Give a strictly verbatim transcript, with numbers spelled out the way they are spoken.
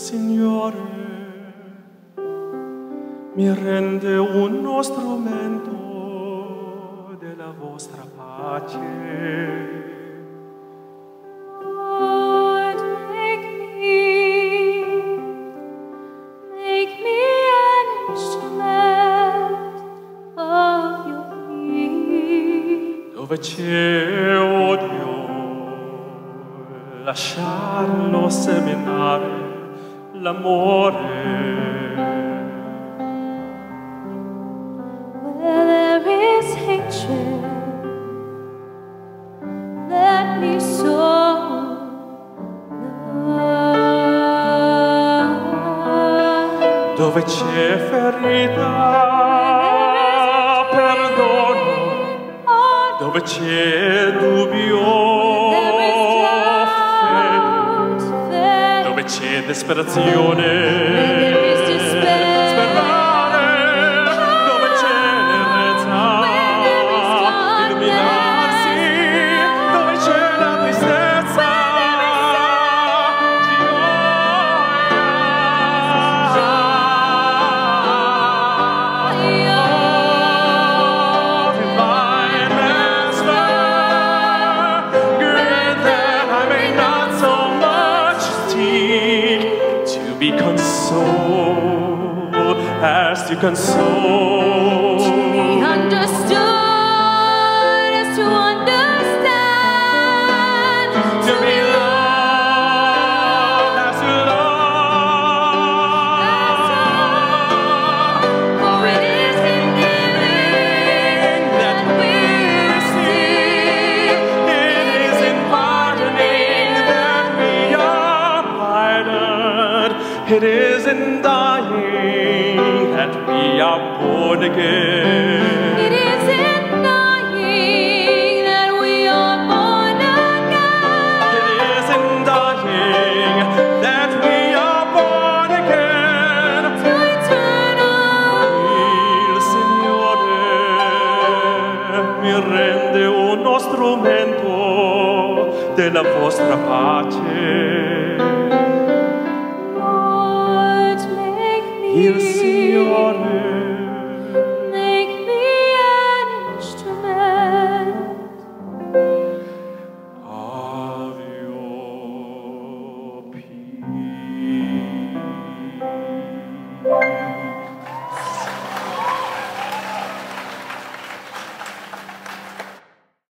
Signore mi rende uno strumento della vostra pace. Lord, make me, make me an instrument of your peace. Dove c'è odio, lasciarlo seminare l'amore. Where there is hatred, let me sow love. Dove c'è ferita, perdono. Dove c'è dubbio, dove c'è disperazione, sperare, dove c'è l'errezza, illuminarsi, dove c'è la tristezza, divine master, great that I may not so much seek to be consoled as to console. To be understood is to understand. To be loved as to love. For it is in giving that we receive. It is in pardoning that we are pardoned. It is in dying that we are born again. It is in dying that we are born again. It is in dying that we are born again. To eternal. Il Signore mi rende uno strumento della vostra pace. Lord, make me. Il Signore